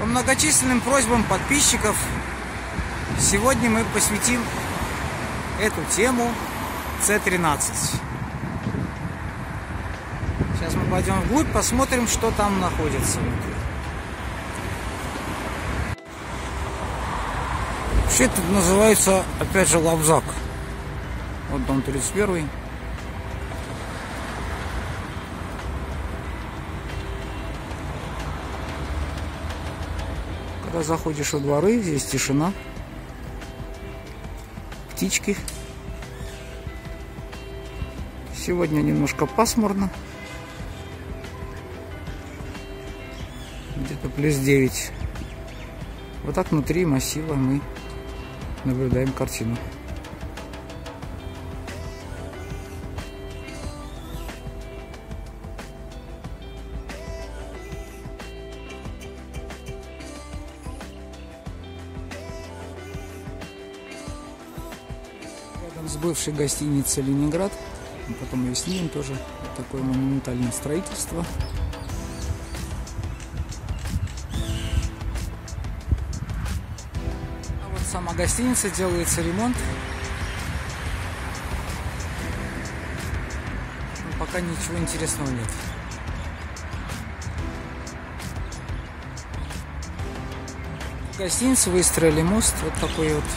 По многочисленным просьбам подписчиков сегодня мы посвятим эту тему С-13. Сейчас мы пойдем вглубь, посмотрим, что там находится внутри. Вообще это называется, опять же, лапзак. Вот дом 31. Когда заходишь во дворы, здесь тишина, птички. Сегодня немножко пасмурно, где-то +9. Вот так внутри массива мы наблюдаем картину. Рядом с бывшей гостиницей «Ленинград», потом ее снимем, тоже такое монументальное строительство. А вот сама гостиница, делается ремонт. Но пока ничего интересного нет. В гостинице выстроили мост вот такой вот.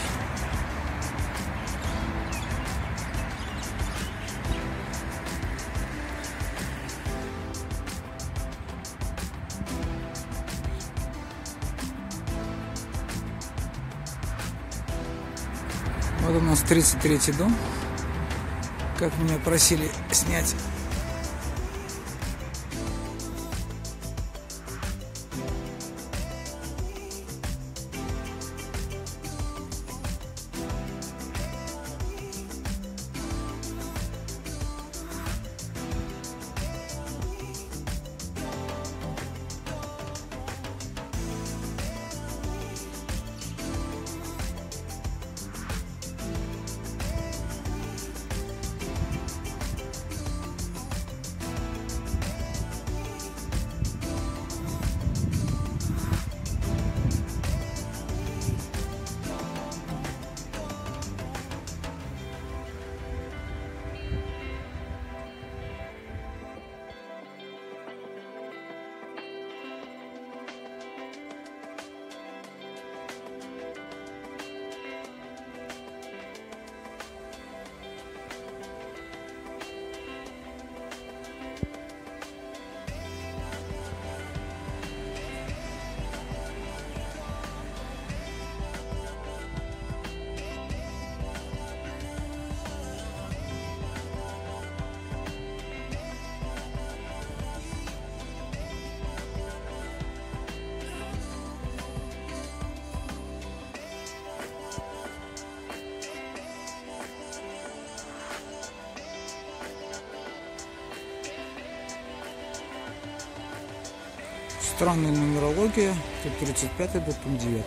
Вот у нас 33-й дом, как меня просили снять. Странная нумерология. Тут 35-й, тут 9-й.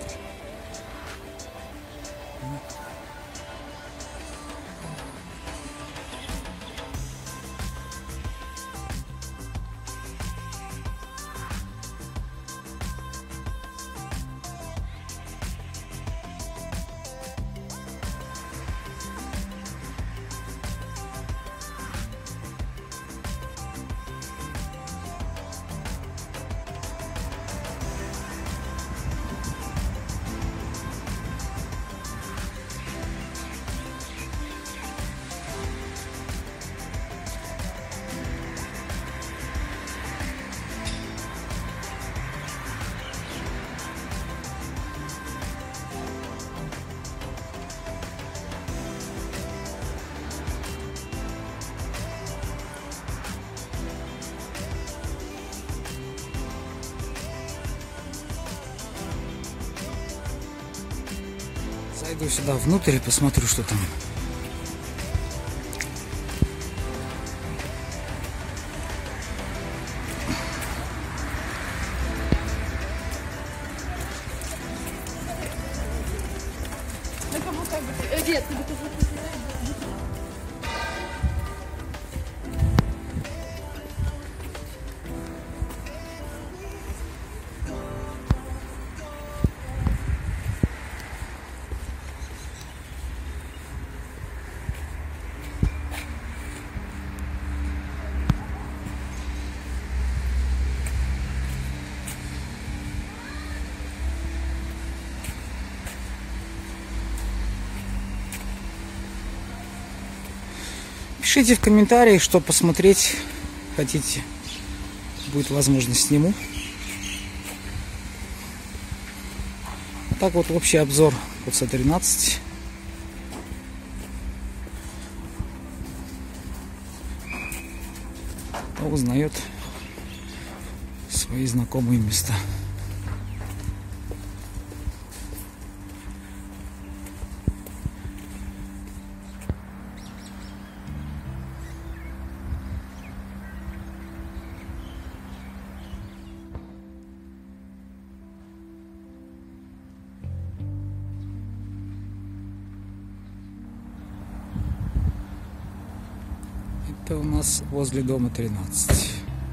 Зайду сюда внутрь и посмотрю, что там. Пишите в комментариях, что посмотреть хотите. Будет возможность, сниму. Так вот общий обзор по С13. Кто узнает свои знакомые места. Это у нас возле дома 13.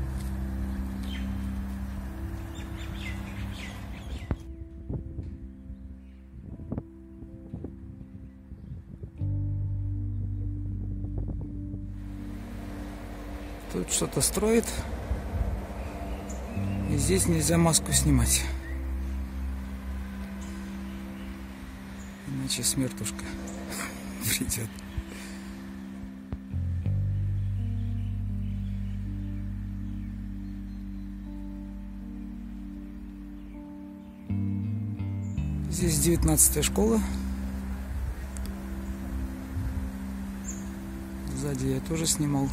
Тут что-то строит. И здесь нельзя маску снимать. Иначе смертушка придет. Здесь 19-я школа. Сзади я тоже снимал.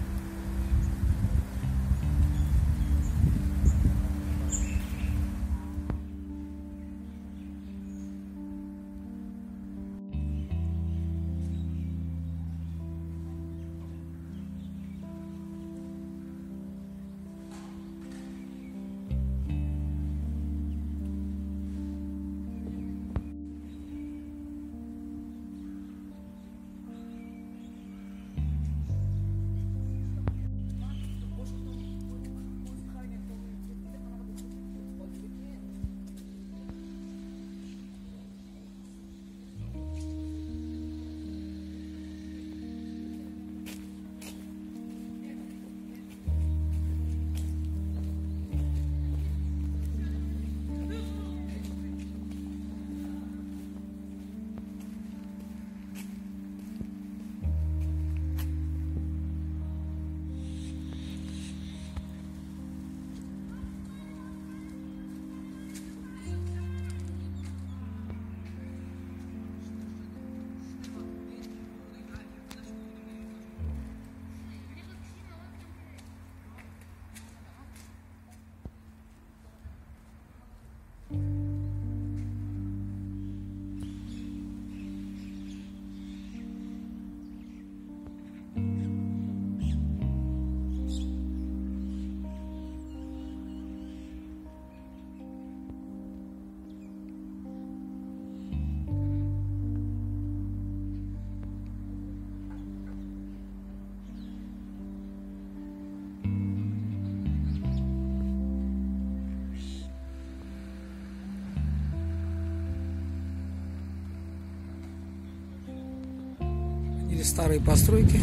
Или старые постройки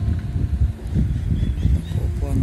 такого плана.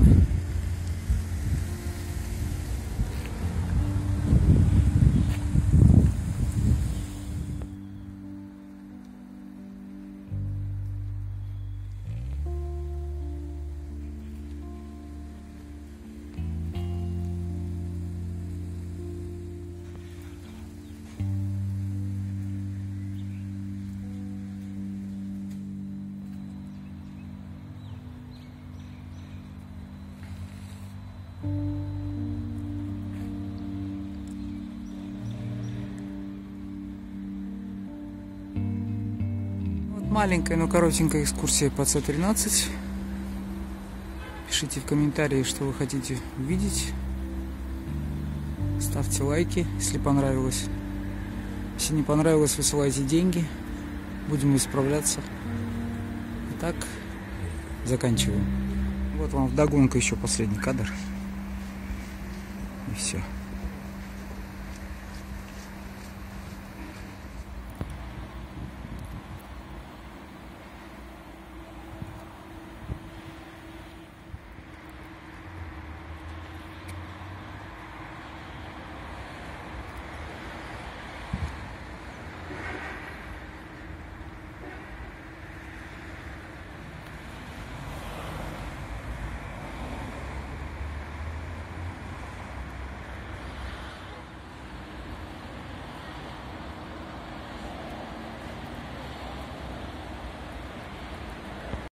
Маленькая, но коротенькая экскурсия по С13. Пишите в комментарии, что вы хотите увидеть. Ставьте лайки, если понравилось. Если не понравилось, высылайте деньги. Будем исправляться. Итак, заканчиваем. Вот вам вдогонку еще последний кадр. И все.